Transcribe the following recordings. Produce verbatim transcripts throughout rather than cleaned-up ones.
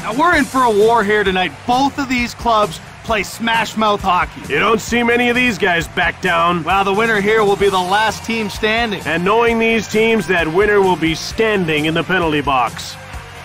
Now we're in for a war here tonight. Both of these clubs play smash-mouth hockey. You don't see many of these guys back down. Well, the winner here will be the last team standing. And knowing these teams, that winner will be standing in the penalty box.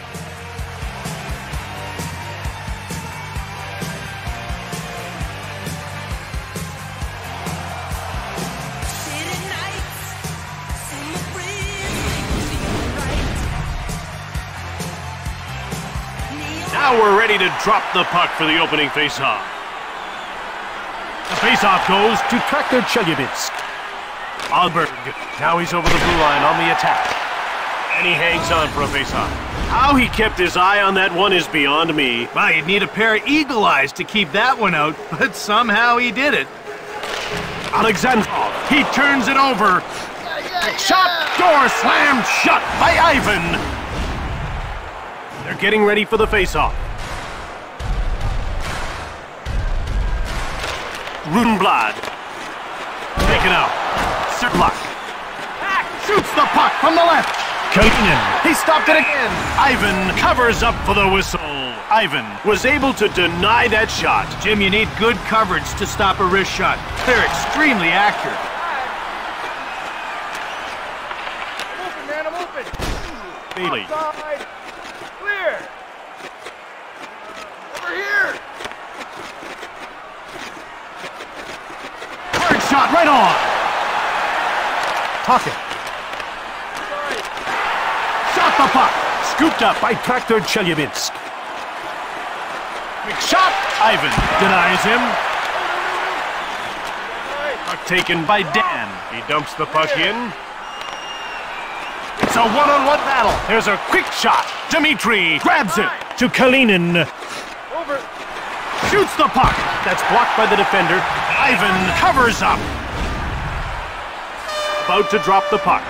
Now we're ready to drop the puck for the opening faceoff. The faceoff goes to Traktor Chelyabinsk. Alberg, now he's over the blue line on the attack. And he hangs on for a faceoff. How he kept his eye on that one is beyond me. Well, you'd need a pair of eagle eyes to keep that one out, but somehow he did it. Alexandrov, he turns it over. Shot, door slammed shut by Ivan. They're getting ready for the faceoff. Rudenblad. Taken out. Serblak. Shoots the puck from the left. Kalinin. He stopped it again. Ivan covers up for the whistle. Ivan was able to deny that shot. Jim, you need good coverage to stop a wrist shot. They're extremely accurate. I'm open, man, I'm open. Bailey. Outside. Clear. Over here. Hard shot right on. Tocchet. Shot the puck. Scooped up by Traktor Chelyabinsk. Quick shot. Ivan denies him. Puck taken by Dan. He dumps the puck in. It's a one-on-one battle. There's a quick shot. Dmitry grabs it to Kalinin. Over. Shoots the puck. That's blocked by the defender. Ivan covers up. About to drop the puck.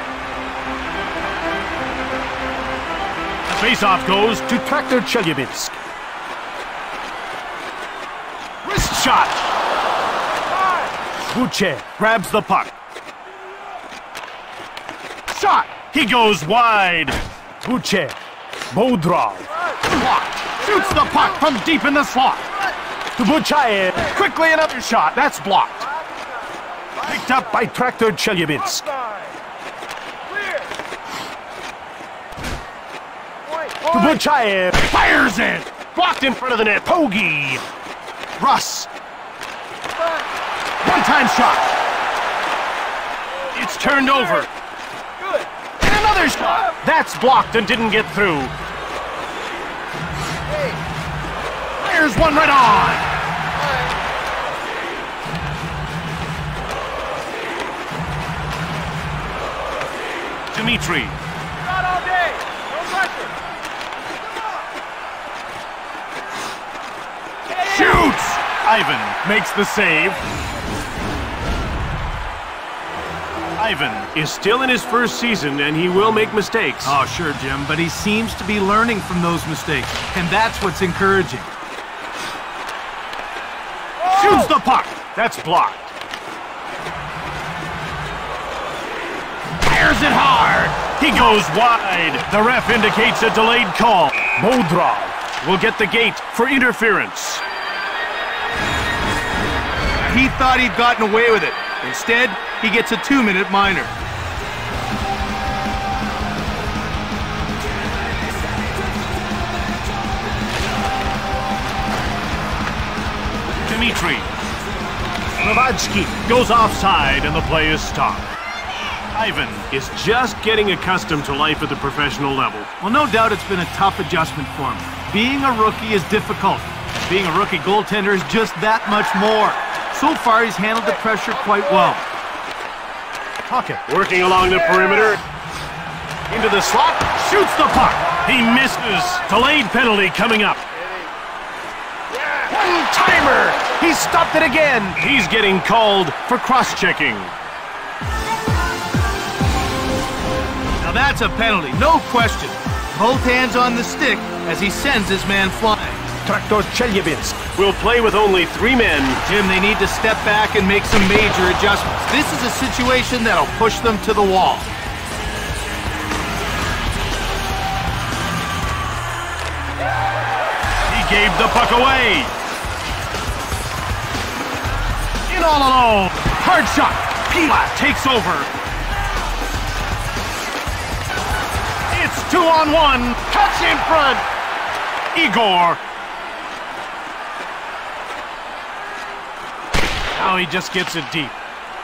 The faceoff goes to Traktor Chelyabinsk. Wrist shot. Buchev grabs the puck. Shot. He goes wide. Buchev. Bodrov. Blocked. Shoots the puck from deep in the slot. To Buchayev. Quickly another shot. That's blocked. Picked up by Traktor Chelyabinsk. Clear. To Buchayev. Fires in. Blocked in front of the net. Pogge. Russ. One-time shot. It's turned over. Good. And another shot. That's blocked and didn't get through. Hey. Fires one right on. Dmitry. Not all day. No pressure. Shoots. Ivan makes the save. Ivan is still in his first season, and he will make mistakes. Oh, sure, Jim, but he seems to be learning from those mistakes, and that's what's encouraging. Shoots the puck. That's blocked. Fires it hard. He goes wide. The ref indicates a delayed call. Bodrov will get the gate for interference. He thought he'd gotten away with it. Instead, he gets a two-minute minor. Dmitry. Novadsky goes offside and the play is stopped. Ivan is just getting accustomed to life at the professional level. Well, no doubt it's been a tough adjustment for him. Being a rookie is difficult. Being a rookie goaltender is just that much more. So far, he's handled the pressure quite well. Tocchet working along the perimeter. Into the slot. Shoots the puck. He misses. Delayed penalty coming up. One-timer. He stopped it again. He's getting called for cross-checking. Now that's a penalty, no question. Both hands on the stick as he sends his man flying. Traktor Chelyabinsk will play with only three men. Jim, they need to step back and make some major adjustments. This is a situation that'll push them to the wall. gave the puck away. In all alone. Hard shot. Pila takes over. It's two on one. Cuts in front. Igor. Now he just gets it deep.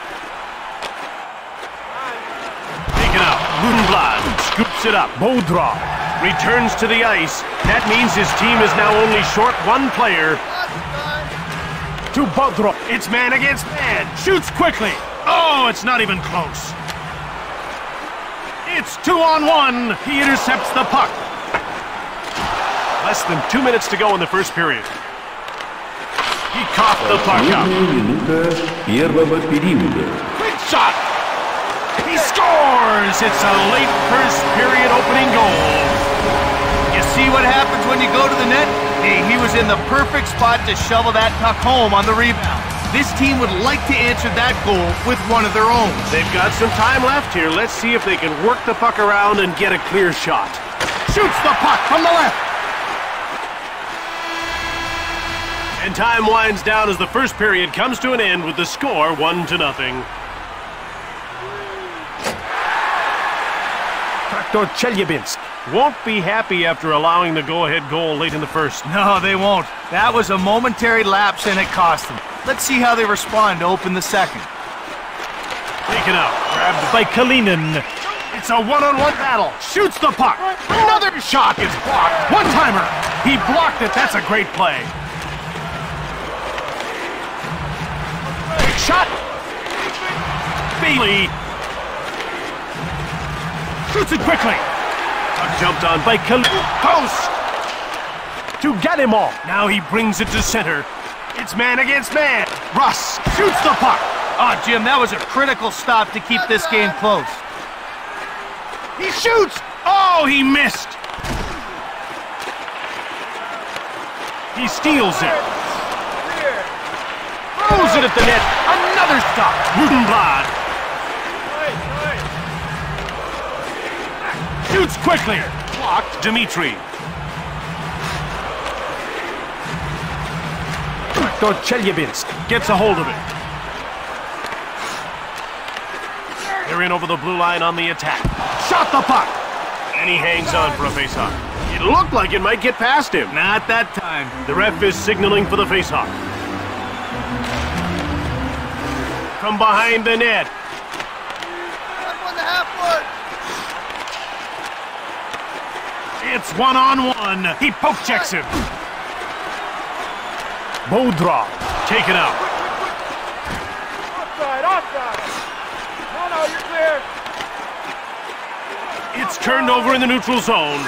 Taken out. Lundblad scoops it up. Bodrov returns to the ice. That means his team is now only short one player. To Bodrov. It's man against man. Shoots quickly. Oh, it's not even close. It's two on one. He intercepts the puck. Less than two minutes to go in the first period. He coughed the puck out. Quick shot. He scores. It's a late first period opening goal. You see what happens when you go to the net? Hey, he was in the perfect spot to shovel that puck home on the rebound. This team would like to answer that goal with one of their own. They've got some time left here. Let's see if they can work the puck around and get a clear shot. Shoots the puck from the left. And time winds down as the first period comes to an end with the score one to nothing. Traktor Chelyabinsk won't be happy after allowing the go-ahead goal late in the first. No, they won't. That was a momentary lapse and it cost them. Let's see how they respond to open the second. Taken out. Grabbed by Kalinin. It's a one-on-one battle. Shoots the puck. Another shot is blocked. One-timer. He blocked it. That's a great play. Shot. Bailey. Shoots it quickly. Puck jumped on by Kalinin. Post. To Ganimov. Now he brings it to center. It's man against man. Russ shoots the puck. Oh, Jim, that was a critical stop to keep this game close. He shoots. Oh, he missed. He steals it. Throws it at the net. Another stop. Rudenblad. Shoots quickly. Blocked. Dimitri. Traktor Chelyabinsk gets a hold of it. They're in over the blue line on the attack. Shot the puck. And he hangs on for a faceoff. It looked like it might get past him. Not that time. The ref is signaling for the faceoff. From behind the net. It's one on one. He poke checks him. Bodrov taken out. Offside, offside. No, no, you're clear. It's turned over in the neutral zone.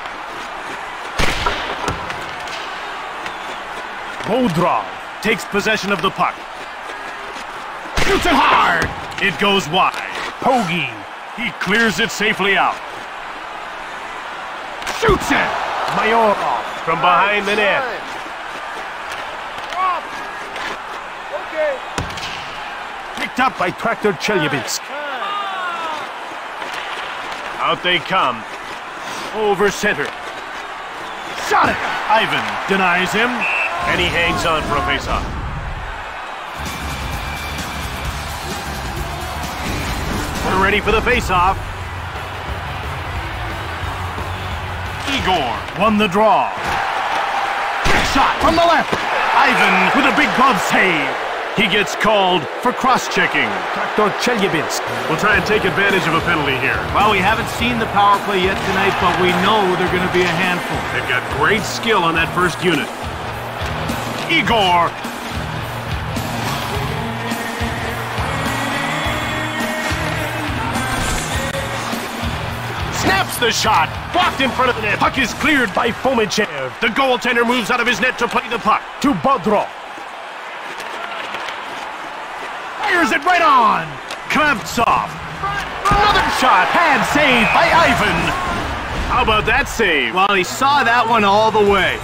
Bodrov takes possession of the puck. Shoots it hard. It goes wide. Pogge. He clears it safely out. Shoots it. Mayorov from behind the net. Okay. Picked up by Traktor Chelyabinsk. Out they come. Over center. Shot it! Ivan denies him, and he hangs on for a faceoff. We're ready for the faceoff. Igor won the draw. Big shot from the left. Ivan with a big glove save. He gets called for cross-checking. Traktor Chelyabinsk will try and take advantage of a penalty here. Well, we haven't seen the power play yet tonight, but we know they're going to be a handful. They've got great skill on that first unit. Igor. Snaps the shot. Blocked in front of the net. Puck is cleared by Fomichev. The goaltender moves out of his net to play the puck. To Bodrov. Fires it right on. Kravtsov. Another shot. Pad saved by Ivan. How about that save? Well, he saw that one all the way.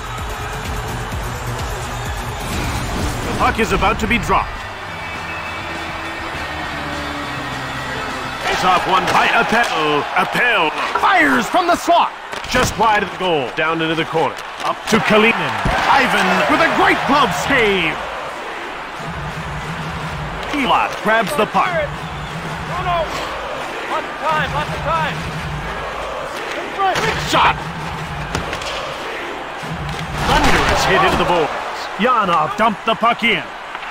The puck is about to be dropped. Face off one by Appel. Appel fires from the slot. Just wide of the goal. Down into the corner. Up to Kalinin. Ivan with a great glove save. Elot grabs the puck. No, no. Lots of time, lots of time. Big shot. Thunderous hit into the boards. Yanov dumped the puck in.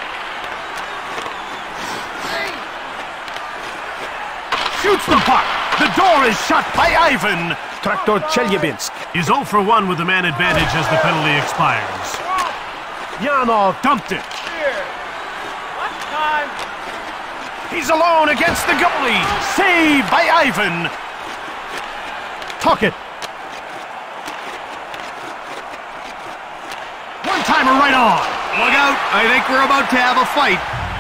Shoots the puck. The door is shut by Ivan. Traktor Chelyabinsk is zero for one with the man advantage as the penalty expires. Yanov dumped it. Here. Lots of time. He's alone against the goalie. Saved by Ivan. Tuck it. One-timer right on. Look out. I think we're about to have a fight.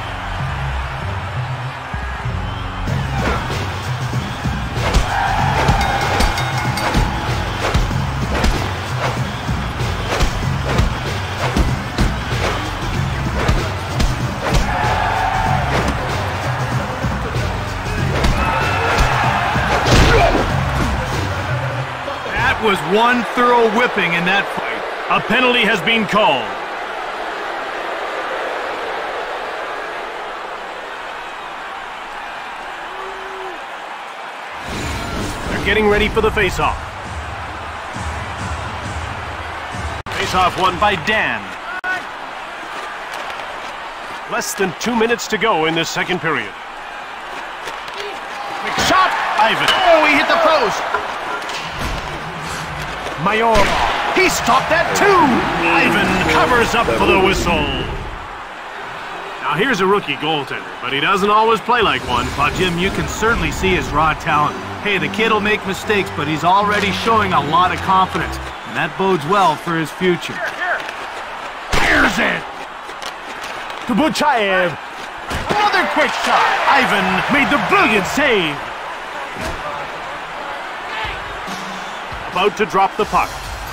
Was one thorough whipping in that fight. A penalty has been called. They're getting ready for the face-off. Face-off won by Dan. Less than two minutes to go in this second period. Big shot, Ivan. Oh, he hit the post. Mayor, he stopped that too! Ivan covers up for the whistle. Now here's a rookie goaltender, but he doesn't always play like one. But Jim, you can certainly see his raw talent. Hey, the kid will make mistakes, but he's already showing a lot of confidence. And that bodes well for his future. Here's it! To Buchayev. Another quick shot. Ivan made the brilliant save. About to drop the puck.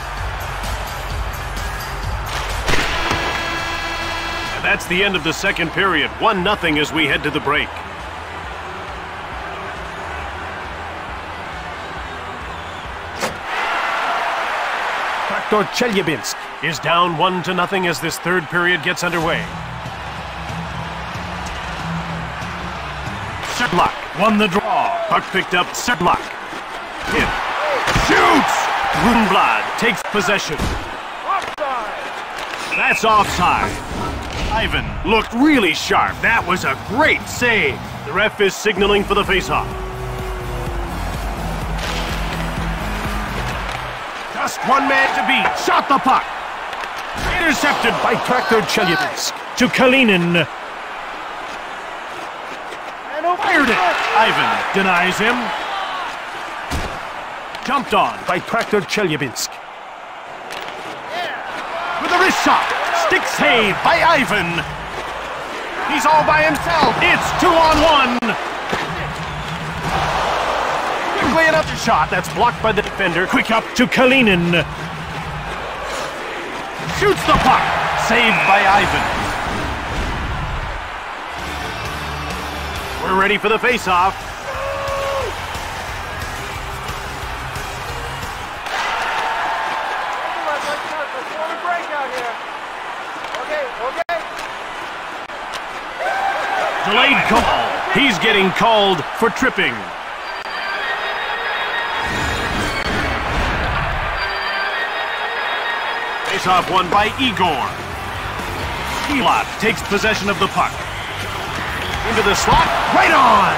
And that's the end of the second period. one nothing as we head to the break. Traktor Chelyabinsk is down one to nothing as this third period gets underway. Sedlak won the draw. Puck picked up. Sedlak hit. Shoots! Grunblad takes possession. Offside. That's offside. Ivan looked really sharp. That was a great save. The ref is signaling for the faceoff. Just one man to beat. Shot the puck. Intercepted by Traktor Chelyabinsk. To Kalinin. And over. Fired it. Ivan denies him. Jumped on by Traktor Chelyabinsk. Yeah. With a wrist shot. Stick save by Ivan. He's all by himself. It's two on one. Quickly another shot. That's blocked by the defender. Quick up to Kalinin. Shoots the puck. Saved by Ivan. We're ready for the face-off. Delayed call. He's getting called for tripping. Face-off won by Igor. Elot takes possession of the puck. Into the slot. Right on!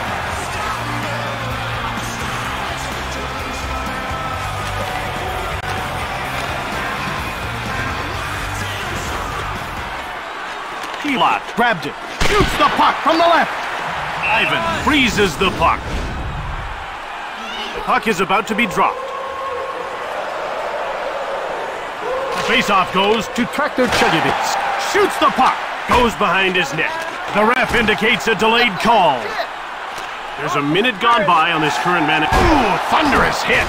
Elot grabbed it. Shoots the puck from the left. Ivan freezes the puck. The puck is about to be dropped. The face-off goes to Traktor Chelyabinsk. Shoots the puck. Goes behind his net. The ref indicates a delayed call. There's a minute gone by on this current man. Ooh, thunderous hit.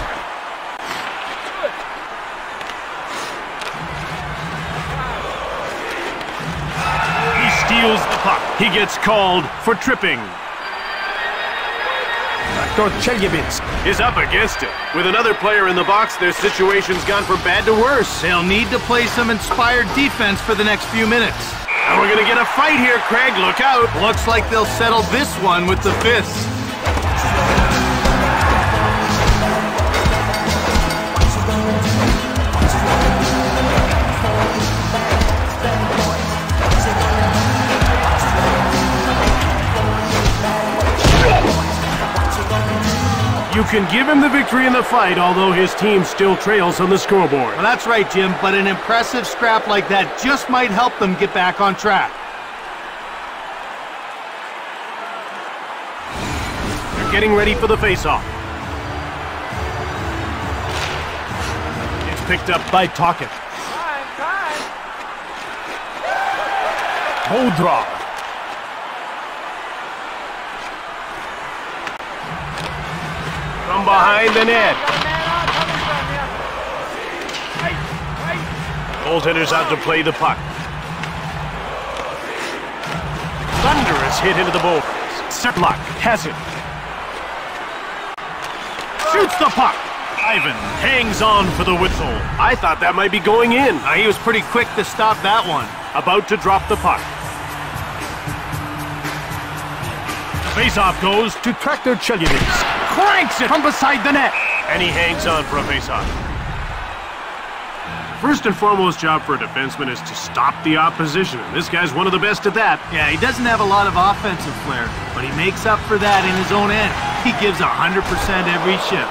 He steals the puck. He gets called for tripping. Traktor Chelyabinsk is up against it. With another player in the box, their situation's gone from bad to worse. They'll need to play some inspired defense for the next few minutes. And we're gonna get a fight here, Craig. Look out. Looks like they'll settle this one with the fists. You can give him the victory in the fight, although his team still trails on the scoreboard. Well, that's right, Jim, but an impressive scrap like that just might help them get back on track. They're getting ready for the face-off. It's picked up by Tocchet. Time, time. Bodrov. From behind the net. Got a man on coming from you. Right, right. Goaltender's out to play the puck. Thunderous hit into the boards. Serplak has it. Shoots the puck. Ivan hangs on for the whistle. I thought that might be going in. Uh, he was pretty quick to stop that one. About to drop the puck. Face-off goes to Traktor Chelyabinsk. Cranks it from beside the net. And he hangs on for a face-off. First and foremost job for a defenseman is to stop the opposition. And this guy's one of the best at that. Yeah, he doesn't have a lot of offensive flair, but he makes up for that in his own end. He gives one hundred percent every shift.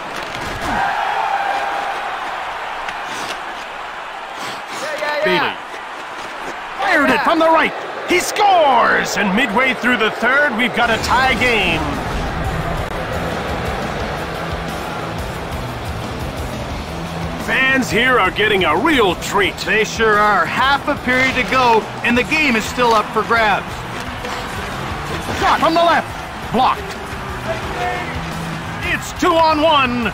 Yeah, yeah, Bailey yeah. fired it from the right. He scores! And midway through the third, we've got a tie game. Fans here are getting a real treat. They sure are. Half a period to go, and the game is still up for grabs. Shot from the left. Blocked. It's two on one.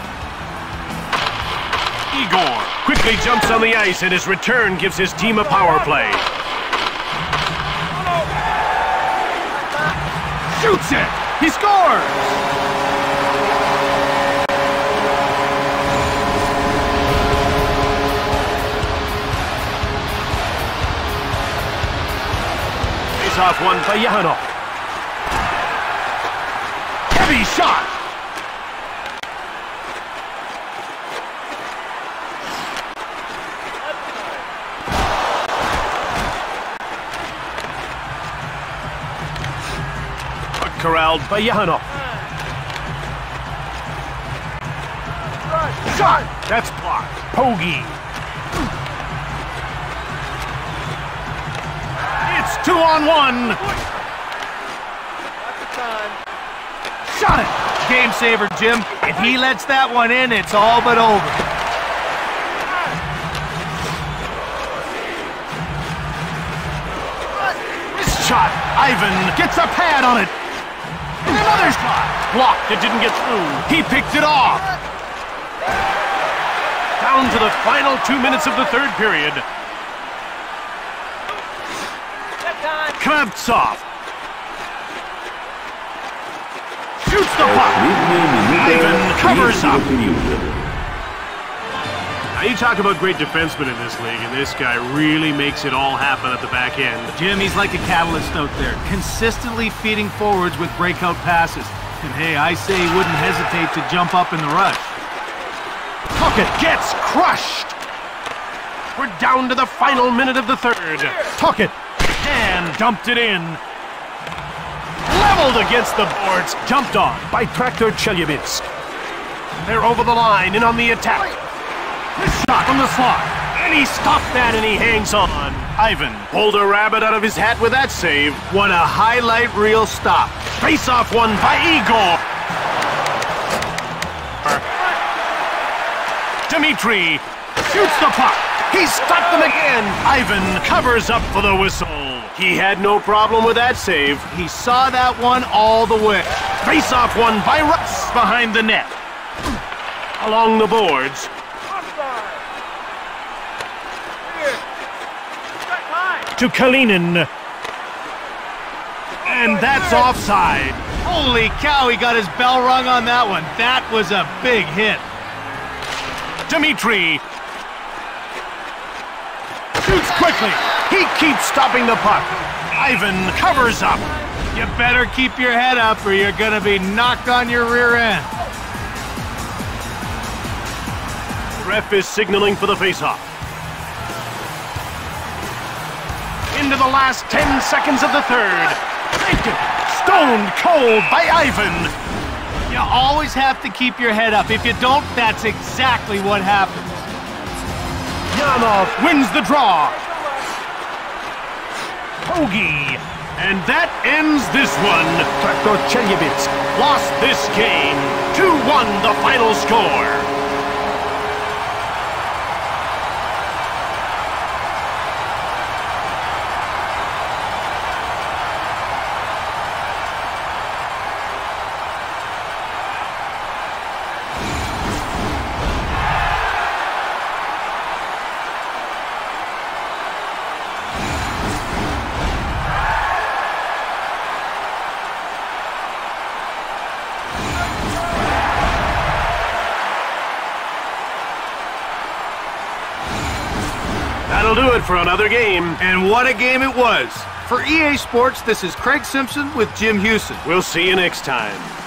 Igor quickly jumps on the ice, and his return gives his team a power play. Shoots it! He scores! Face-off won by Yahanov. Heavy shot! Corralled by Yahanov. Shot! That's blocked. Pogge. It's two on one. Lots of time. Shot it. Game saver, Jim. If he lets that one in, it's all but over. Wrist shot. Ivan gets a pad on it. And another shot. Blocked. It didn't get through. He picked it off. Down to the final two minutes of the third period. That time. Kravtsov shoots the puck. Ivan covers up. Now you talk about great defensemen in this league, and this guy really makes it all happen at the back end. Jim, he's like a catalyst out there, consistently feeding forwards with breakout passes. And hey, I say he wouldn't hesitate to jump up in the rush. Tocchet gets crushed. We're down to the final minute of the third. Tocchet and dumped it in. Leveled against the boards. Jumped on by Traktor Chelyabinsk. They're over the line and on the attack. This shot from the slot. And he stopped that and he hangs on. Ivan pulled a rabbit out of his hat with that save. What a highlight reel stop. Face-off won by Igor. Dmitri shoots the puck. He stopped them again. Ivan covers up for the whistle. He had no problem with that save. He saw that one all the way. Face-off won by Russ behind the net. Along the boards. Offside. Here. Got time. To Kalinin. And that's offside. Holy cow, he got his bell rung on that one. That was a big hit. Dimitri shoots quickly. He keeps stopping the puck. Ivan covers up. You better keep your head up or you're going to be knocked on your rear end. The ref is signaling for the faceoff. Into the last ten seconds of the third. Thank you. Stone cold by Ivan. You always have to keep your head up. If you don't, that's exactly what happens. Yanov wins the draw. Hoagie. And that ends this one. Traktor Chelyabinsk lost this game. two one the final score. That'll do it for another game. And what a game it was. For E A Sports, this is Craig Simpson with Jim Houston. We'll see you next time.